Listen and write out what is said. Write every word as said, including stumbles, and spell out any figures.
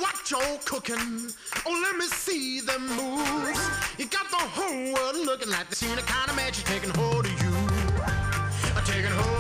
what you're cooking. Oh, let me see them moves. You got the whole world looking like the scene of kind of magic taking hold of you. Taking hold